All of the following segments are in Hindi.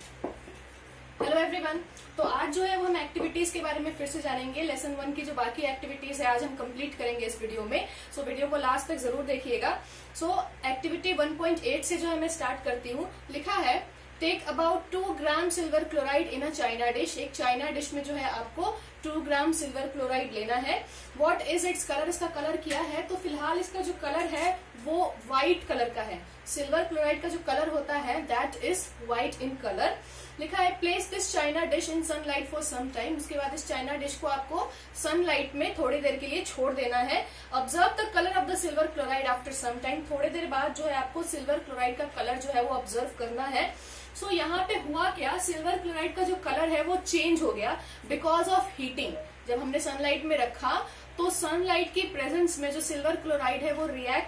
Hello everyone. तो आज जो है वो हम एक्टिविटीज के बारे में फिर से जानेंगे। लेसन 1 की जो बाकी एक्टिविटीज है आज हम कंप्लीट करेंगे इस वीडियो में। सो वीडियो को लास्ट तक जरूर देखिएगा। सो एक्टिविटी 1.8 से जो है मैं स्टार्ट करती हूँ। लिखा है take about 2 gram silver chloride in a china dish. एक चाइना डिश में जो है आपको 2 ग्राम सिल्वर क्लोराइड लेना है। व्हाट इज इट्स कलर, इसका कलर क्या है? तो फिलहाल इसका जो कलर है वो व्हाइट कलर का है। सिल्वर क्लोराइड का जो कलर होता है that is white in colour. लिखा है place this china dish in sunlight for some time. उसके बाद इस चाइना डिश को आपको सनलाइट में थोड़ी देर के लिए छोड़ देना है। Observe the colour of the silver chloride after some time. थोड़ी देर बाद जो है आपको सिल्वर क्लोराइड का कलर जो है वो ऑब्जर्व करना है। सो यहाँ पे हुआ क्या, सिल्वर क्लोराइड का जो कलर है वो चेंज हो गया बिकॉज ऑफ हीटिंग। जब हमने सनलाइट में रखा तो सनलाइट की प्रेजेंस में जो सिल्वर क्लोराइड है वो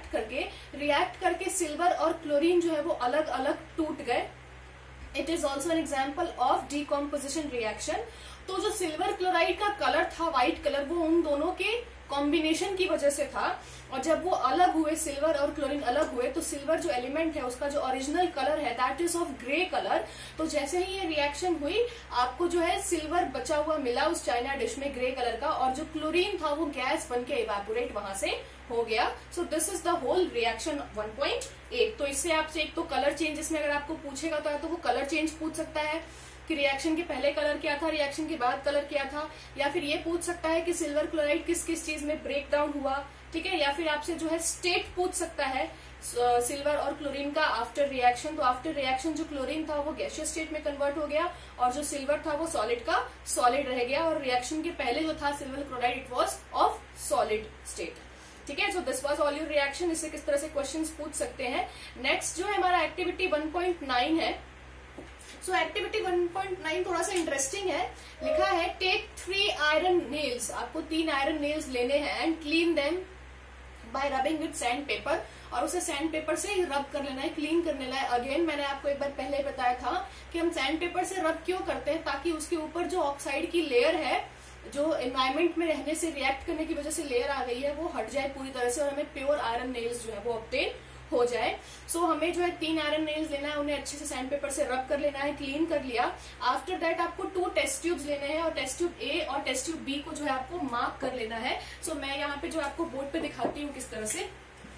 रिएक्ट करके सिल्वर और क्लोरीन जो है वो अलग अलग टूट गए। It is also an example of decomposition reaction. तो जो सिल्वर क्लोराइड का कलर था व्हाइट कलर, वो उन दोनों के कॉम्बिनेशन की वजह से था। और जब वो अलग हुए, सिल्वर और क्लोरीन अलग हुए, तो सिल्वर जो एलिमेंट है उसका जो ओरिजिनल कलर है that is of grey colour. तो जैसे ही ये रिएक्शन हुई आपको जो है सिल्वर बचा हुआ मिला उस चाइना डिश में ग्रे कलर का, और जो क्लोरीन था वो गैस बन के इवेपोरेट वहां से हो गया। So this is the whole reaction 1.8। तो इससे आपसे एक तो कलर चेंज, इसमें अगर आपको पूछेगा तो वो कलर चेंज पूछ सकता है कि रिएक्शन के पहले कलर क्या था, रिएक्शन के बाद कलर क्या था, या फिर ये पूछ सकता है कि सिल्वर क्लोराइड किस किस चीज में ब्रेक डाउन हुआ, ठीक है। या फिर आपसे जो है स्टेट पूछ सकता है सिल्वर और क्लोरीन का आफ्टर रिएक्शन। तो आफ्टर रिएक्शन जो क्लोरीन था वो गैसियस स्टेट में कन्वर्ट हो गया और जो सिल्वर था वो सॉलिड का सॉलिड रह गया, और रिएक्शन के पहले जो था silver chloride it was of solid state, ठीक है। So this was all your reaction. इससे किस तरह से क्वेश्चंस पूछ सकते हैं। नेक्स्ट जो है हमारा एक्टिविटी 1.9 है। सो एक्टिविटी 1.9 थोड़ा सा इंटरेस्टिंग है। लिखा है टेक 3 आयरन नेल्स। आपको 3 आयरन नेल्स लेने हैं and clean them by rubbing with sand paper, और उसे सैंड पेपर से रब कर लेना है, क्लीन कर लेना है। अगेन मैंने आपको एक बार पहले बताया था कि हम सैंड पेपर से रब क्यों करते हैं, ताकि उसके ऊपर जो ऑक्साइड की लेयर है, जो एनवायरमेंट में रहने से रिएक्ट करने की वजह से लेयर आ गई है, वो हट जाए पूरी तरह से और हमें प्योर आयरन नेल्स जो है वो ऑब्टेन हो जाए। सो हमें जो है 3 आयरन नेल्स लेना है, उन्हें अच्छे से सैंड पेपर से रब कर लेना है, क्लीन कर लिया। आफ्टर दैट आपको 2 टेस्ट ट्यूब्स लेने हैं और टेस्ट ट्यूब ए और टेस्ट ट्यूब बी को जो है आपको मार्क कर लेना है। सो मैं यहाँ पे जो आपको बोर्ड पे दिखाती हूँ किस तरह से।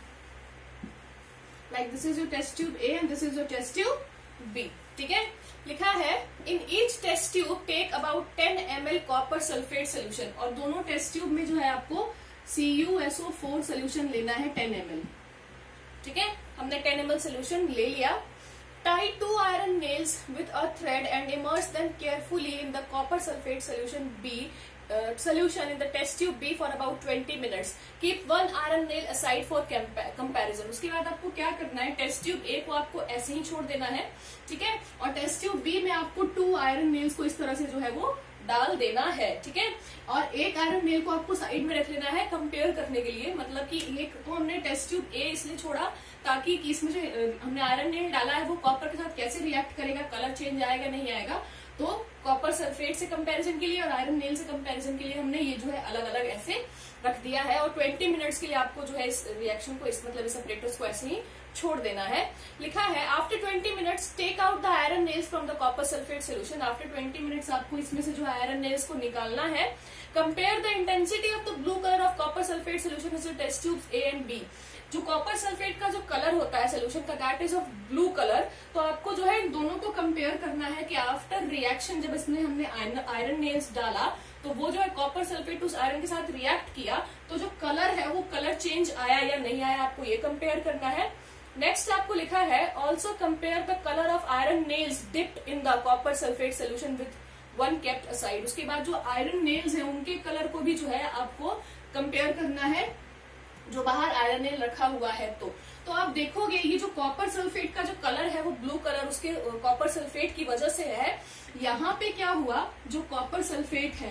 Like this is your test tube A and this is your test tube B, ठीक है। लिखा है in each test tube take about 10 ml copper sulphate solution, और दोनों टेस्ट ट्यूब में जो है आपको CuSO4 सोल्यूशन लेना है 10 ml, ठीक है। हमने 10 ml सोल्यूशन ले लिया। Tie 2 iron nails with a thread and immerse them carefully in the copper sulphate solution B solution in the test tube B for about 20 minutes. Keep 1 iron nail aside for comparison. उसके बाद आपको क्या करना है, टेस्ट ट्यूब A को आपको ऐसे ही छोड़ देना है, ठीक है, और टेस्ट ट्यूब B में आपको 2 आयरन नेल्स को इस तरह से जो है वो डाल देना है, ठीक है। और एक आयरन नेल को आपको साइड में रख लेना है कंपेयर करने के लिए। मतलब कि एक तो हमने टेस्ट ट्यूब A इसलिए छोड़ा ताकि इसमें जो हमने आयरन नेल डाला है वो कॉपर के साथ कैसे रिएक्ट करेगा, कलर चेंज आएगा नहीं आएगा। तो कॉपर सल्फेट से कंपैरिजन के लिए और आयरन नेल से कंपैरिजन के लिए हमने ये जो है अलग अलग ऐसे रख दिया है। और 20 मिनट्स के लिए आपको जो है इस रिएक्शन को, इस मतलब इस सेपरेटर्स को ऐसे ही छोड़ देना है। लिखा है after 20 minutes take out the iron nails from the copper sulphate solution. After 20 minutes आपको इसमें से जो आयरन नेल्स को निकालना है। Compare the intensity of the blue colour of copper sulphate solution in test tubes A and B. जो कॉपर सल्फेट का जो कलर होता है सोल्यूशन का that is of blue colour. तो आपको जो है इन दोनों को कंपेयर करना है कि आफ्टर रिएक्शन जब इसमें हमने आयरन नेल्स डाला तो वो जो है कॉपर सल्फेट उस आयरन के साथ रिएक्ट किया, तो जो कलर है वो कलर चेंज आया या नहीं आया, आपको ये कंपेयर करना है। नेक्स्ट आपको लिखा है also compare the colour of iron nails dipped in the copper sulphate solution with 1 kept aside. उसके बाद जो आयरन नेल्स है उनके कलर को भी जो है आपको कंपेयर करना है जो बाहर आयरन नेल रखा हुआ है। तो आप देखोगे ये जो कॉपर सल्फेट का जो कलर है वो ब्लू कलर उसके कॉपर सल्फेट की वजह से है। यहाँ पे क्या हुआ, जो कॉपर सल्फेट है,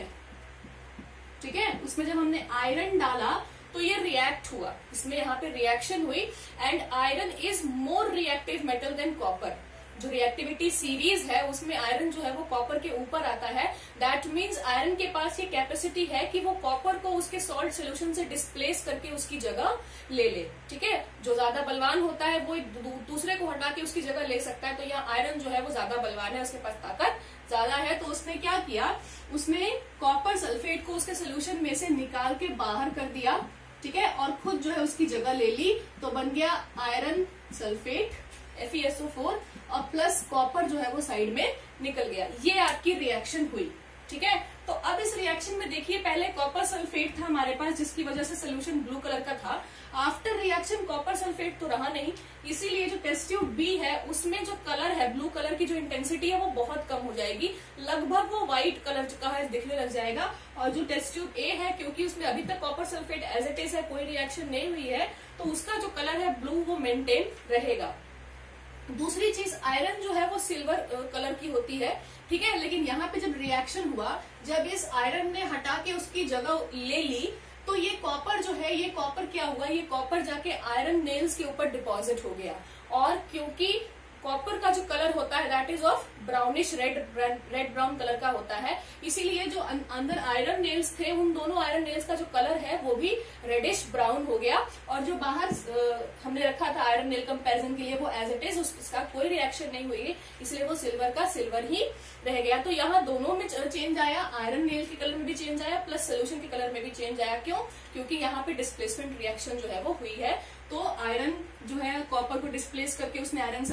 ठीक है, उसमें जब हमने आयरन डाला तो ये रिएक्ट हुआ, इसमें यहाँ पे रिएक्शन हुई and iron is more reactive metal than copper. जो रिएक्टिविटी सीरीज है उसमें आयरन जो है वो कॉपर के ऊपर आता है, दैट मीन्स आयरन के पास ये कैपेसिटी है कि वो कॉपर को उसके सॉल्ट सोल्यूशन से डिस्प्लेस करके उसकी जगह ले ले। ठीक है, जो ज्यादा बलवान होता है वो दूसरे को हटा के उसकी जगह ले सकता है, तो यहाँ आयरन जो है वो ज्यादा बलवान है, उसके पास ताकत ज्यादा है। तो उसने क्या किया, उसने कॉपर सल्फेट को उसके सोल्यूशन में से निकाल के बाहर कर दिया, ठीक है, और खुद जो है उसकी जगह ले ली, तो बन गया आयरन सल्फेट FeSO4 और प्लस कॉपर जो है वो साइड में निकल गया। ये आपकी रिएक्शन हुई। ठीक है, तो अब इस रिएक्शन में देखिए, पहले कॉपर सल्फेट था हमारे पास जिसकी वजह से सोल्यूशन ब्लू कलर का था। आफ्टर रिएक्शन कॉपर सल्फेट तो रहा नहीं, इसीलिए जो टेस्ट ट्यूब बी है उसमें जो कलर है ब्लू कलर की जो इंटेंसिटी है वो बहुत कम हो जाएगी, लगभग वो व्हाइट कलर का है दिखने लग जाएगा। और जो टेस्ट ट्यूब ए है, क्योंकि उसमें अभी तक copper sulphate as it is है, कोई रिएक्शन नहीं हुई है, तो उसका जो कलर है ब्लू वो मेंटेन रहेगा। दूसरी चीज, आयरन जो है वो सिल्वर कलर की होती है, ठीक है, लेकिन यहाँ पे जब रिएक्शन हुआ, जब इस आयरन ने हटा के उसकी जगह ले ली, तो ये कॉपर जो है, ये कॉपर क्या हुआ, ये कॉपर जाके आयरन नेल्स के ऊपर डिपॉजिट हो गया। और क्योंकि कॉपर का जो कलर होता है that is of brownish red brown colour का होता है, इसीलिए जो अंदर आयरन नेल्स थे उन दोनों आयरन नेल्स का जो कलर है वो भी रेडिश ब्राउन हो गया। और जो बाहर हमने रखा था आयरन नेल कंपैरिजन के लिए वो एज इट इज, उसका कोई रिएक्शन नहीं हुई, इसलिए वो सिल्वर का सिल्वर ही रह गया। तो यहाँ दोनों में चेंज आया, आयरन नेल के कलर में भी चेंज आया, प्लस सोल्यूशन के कलर में भी चेंज आया। क्यों? क्योंकि यहाँ पे डिस्प्लेसमेंट रिएक्शन जो है वो हुई है। तो आयरन जो है कॉपर को डिस्प्लेस करके उसने आयरन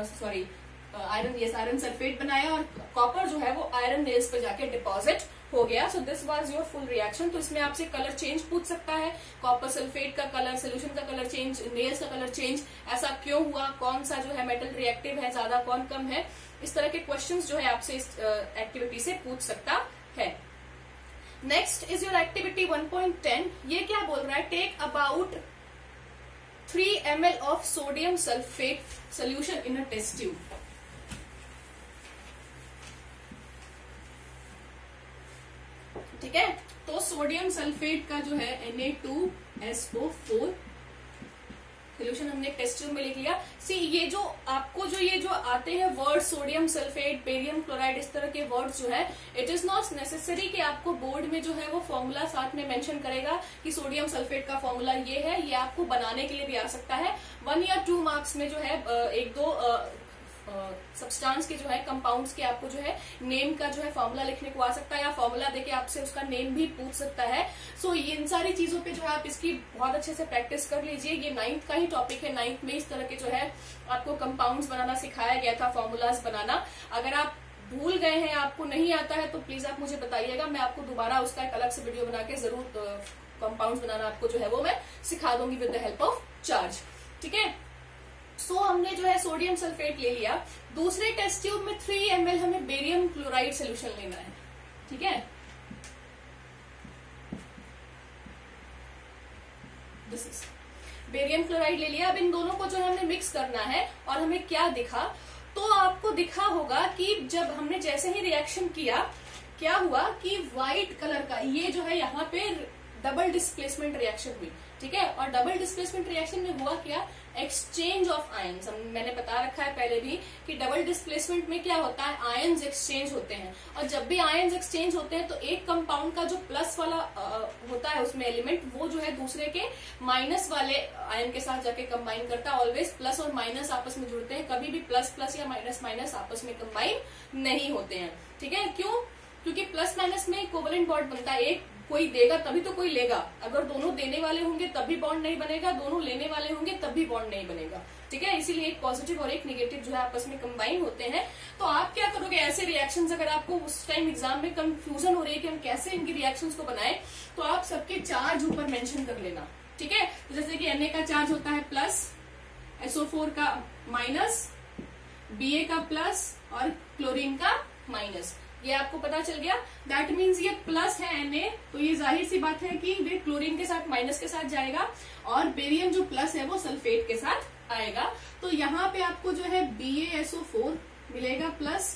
सल्फेट बनाया, और कॉपर जो है वो आयरन नेल्स पे जाके डिपॉजिट हो गया। So this was your full reaction. तो इसमें आपसे कलर चेंज पूछ सकता है, कॉपर सल्फेट का कलर, सोल्यूशन का कलर चेंज, नेल्स का कलर चेंज, ऐसा क्यों हुआ, कौन सा जो है मेटल रिएक्टिव है, ज्यादा कौन कम है, इस तरह के क्वेश्चंस जो है आपसे इस एक्टिविटी से पूछ सकता है। Next is your activity 1.10। ये क्या बोल रहा है, take about 3 ml of sodium sulfate solution in a test tube। ठीक है, तो सोडियम सल्फेट का जो है Na2SO4 सोल्यूशन हमने टेस्ट ट्यूब में लिख लिया। सी ये जो आपको ये जो आते हैं word, sodium sulphate, barium chloride, इस तरह के वर्ड्स जो है, इट इज नॉट नेसेसरी कि आपको बोर्ड में जो है वो फॉर्मूला साथ में मेंशन करेगा कि सोडियम सल्फेट का फॉर्मूला ये है। ये आपको बनाने के लिए भी आ सकता है। 1 या 2 मार्क्स में जो है 1-2 सब्सटेंस के जो है, कंपाउंड्स के आपको जो है नेम का जो है फॉर्मूला लिखने को आ सकता है, या फॉर्मूला देके आपसे उसका नेम भी पूछ सकता है। सो इन सारी चीजों पे जो है आप इसकी बहुत अच्छे से प्रैक्टिस कर लीजिए। ये 9th का ही टॉपिक है। 9th में इस तरह के जो है आपको कंपाउंड्स बनाना सिखाया गया था, फॉर्मूलाज बनाना। अगर आप भूल गए हैं, आपको नहीं आता है, तो प्लीज आप मुझे बताइएगा, मैं आपको दोबारा उसका एक अलग से वीडियो बना के जरूर कंपाउंड्स बनाना आपको जो है वो मैं सिखा दूंगी with the help of charge. ठीक है, सो हमने जो है सोडियम सल्फेट ले लिया। दूसरे टेस्ट ट्यूब में 3 ml हमें बेरियम क्लोराइड सोल्यूशन लेना है। ठीक है, दिस इज बेरियम क्लोराइड ले लिया। अब इन दोनों को जो है हमने मिक्स करना है, और हमें क्या दिखा, तो आपको दिखा होगा कि जब हमने जैसे ही रिएक्शन किया, क्या हुआ कि व्हाइट कलर का ये जो है यहाँ पे डबल डिस्प्लेसमेंट रिएक्शन हुई। ठीक है, और डबल डिस्प्लेसमेंट रिएक्शन में हुआ क्या, एक्सचेंज ऑफ आयन्स। मैंने बता रखा है पहले भी कि डबल डिस्प्लेसमेंट में क्या होता है, आयन्स एक्सचेंज होते हैं। और जब भी आयन्स एक्सचेंज होते हैं तो एक कंपाउंड का जो प्लस वाला होता है उसमें एलिमेंट, वो जो है दूसरे के माइनस वाले आयन के साथ जाके कंबाइन करता है। ऑलवेज प्लस और माइनस आपस में जुड़ते हैं, कभी भी प्लस प्लस या माइनस माइनस आपस में कंबाइन नहीं होते हैं। ठीक है, क्यों? क्योंकि प्लस माइनस में कोवेलेंट बॉन्ड बनता है, एक कोई देगा तभी तो कोई लेगा। अगर दोनों देने वाले होंगे तब भी बॉन्ड नहीं बनेगा, दोनों लेने वाले होंगे तब भी बॉन्ड नहीं बनेगा। ठीक है, इसीलिए एक पॉजिटिव और एक नेगेटिव जो है आपस में कंबाइन होते हैं। तो आप क्या करोगे, ऐसे रिएक्शंस अगर आपको उस टाइम एग्जाम में कंफ्यूजन हो रही है कि हम कैसे इनकी रिएक्शंस को बनाएं, तो आप सबके चार्ज ऊपर मेंशन कर लेना। ठीक है, तो जैसे कि Na का चार्ज होता है प्लस, SO4 का माइनस, Ba का प्लस और क्लोरीन का माइनस। ये आपको पता चल गया। दैट मीन्स ये प्लस है Na, तो ये जाहिर सी बात है कि वे क्लोरीन के साथ माइनस के साथ जाएगा, और बेरियम जो प्लस है वो सल्फेट के साथ आएगा। तो यहाँ पे आपको जो है BaSO4 मिलेगा प्लस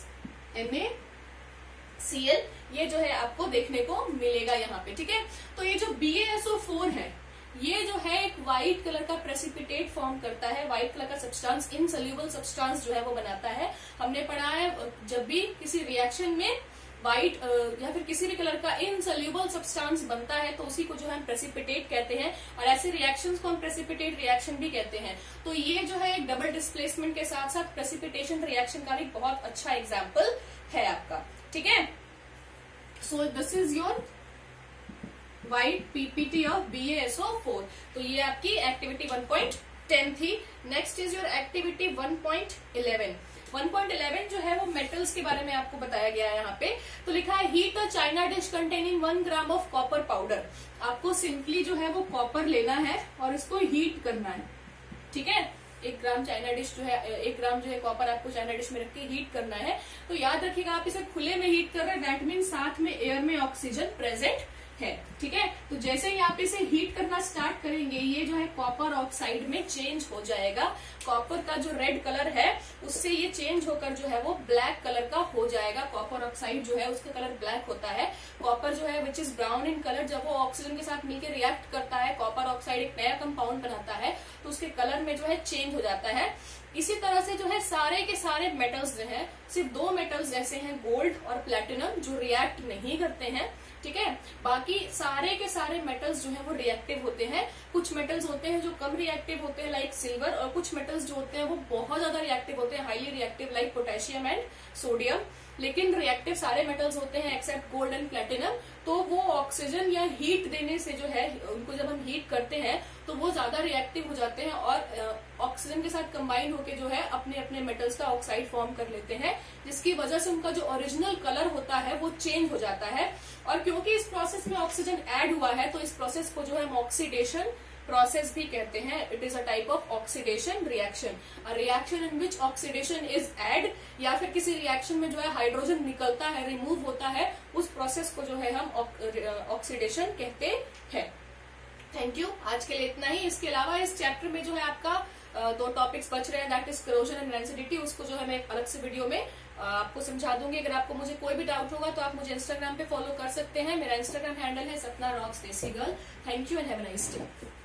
NaCl, ये जो है आपको देखने को मिलेगा यहाँ पे। ठीक है, तो ये जो BaSO4 है, ये जो है एक व्हाइट कलर का प्रेसिपिटेट फॉर्म करता है, व्हाइट कलर का सब्सटेंस, इनसोल्यूबल सब्सटेंस जो है वो बनाता है। हमने पढ़ा है जब भी किसी रिएक्शन में व्हाइट या फिर किसी भी कलर का इनसोल्यूबल सब्सटेंस बनता है तो उसी को जो है हम प्रेसिपिटेट कहते हैं, और ऐसे रिएक्शंस को हम प्रेसिपिटेट रिएक्शन भी कहते हैं। तो ये जो है एक डबल डिस्प्लेसमेंट के साथ साथ प्रेसिपिटेशन रिएक्शन का भी बहुत अच्छा एग्जाम्पल है आपका, ठीक है। So this is your white PPT of BaSO4। तो ये आपकी एक्टिविटी 1.10 थी। Next is your activity 1.11। 1.11 जो है वो मेटल्स के बारे में आपको बताया गया है यहाँ पे। तो लिखा है heat a china dish containing 1 gram of copper powder. आपको सिंपली जो है वो कॉपर लेना है और इसको हीट करना है, ठीक है। 1 ग्राम चाइना डिश जो है, 1 ग्राम जो है कॉपर आपको चाइना डिश में रख के हीट करना है। तो याद रखिएगा आप इसे खुले में हीट कर रहे हैं, दैट मीन साथ में एयर में ऑक्सीजन प्रेजेंट है, ठीक है। तो जैसे ही आप इसे हीट करना स्टार्ट करेंगे ये जो है कॉपर ऑक्साइड में चेंज हो जाएगा। कॉपर का जो रेड कलर है उससे ये चेंज होकर जो है वो ब्लैक कलर का हो जाएगा। कॉपर ऑक्साइड जो है उसका कलर ब्लैक होता है। कॉपर जो है which is brown in colour, जब वो ऑक्सीजन के साथ मिलकर रिएक्ट करता है, कॉपर ऑक्साइड एक नया कंपाउंड बनाता है तो उसके कलर में जो है चेंज हो जाता है। इसी तरह से जो है सारे के सारे मेटल्स जो है, सिर्फ 2 मेटल्स ऐसे हैं, गोल्ड और प्लेटिनम, जो रिएक्ट नहीं करते हैं, ठीक है। बाकी सारे के सारे मेटल्स जो है वो रिएक्टिव होते हैं। कुछ मेटल्स होते हैं जो कम रिएक्टिव होते हैं लाइक सिल्वर, और कुछ मेटल्स जो होते हैं वो बहुत ज्यादा रिएक्टिव होते हैं, highly reactive like potassium and sodium. लेकिन रिएक्टिव सारे मेटल्स होते हैं एक्सेप्ट गोल्ड एंड प्लेटिनम। तो वो ऑक्सीजन या हीट देने से जो है, उनको जब हम हीट करते हैं तो वो ज्यादा रिएक्टिव हो जाते हैं और ऑक्सीजन के साथ कंबाइन होके जो है अपने अपने मेटल्स का ऑक्साइड फॉर्म कर लेते हैं, जिसकी वजह से उनका जो ओरिजिनल कलर होता है वो चेंज हो जाता है। और क्योंकि इस प्रोसेस में ऑक्सीजन ऐड हुआ है तो इस प्रोसेस को जो है हम ऑक्सीडेशन प्रोसेस भी कहते हैं। It is a type of oxidation reaction, a reaction in which oxidation is add, या फिर किसी रिएक्शन में जो है हाइड्रोजन निकलता है, रिमूव होता है, उस प्रोसेस को जो है हम ऑक्सीडेशन कहते हैं। थैंक यू, आज के लिए इतना ही। इसके अलावा इस चैप्टर में जो है आपका 2 टॉपिक्स बच रहे हैं, that is corrosion and rancidity. उसको जो है मैं एक अलग से वीडियो में आपको समझा दूंगी। अगर आपको मुझे कोई भी डाउट होगा तो आप मुझे इंस्टाग्राम पे फॉलो कर सकते हैं। मेरा इंस्टाग्राम हैंडल है Sapna rocks desi girl. Thank you and have a nice day.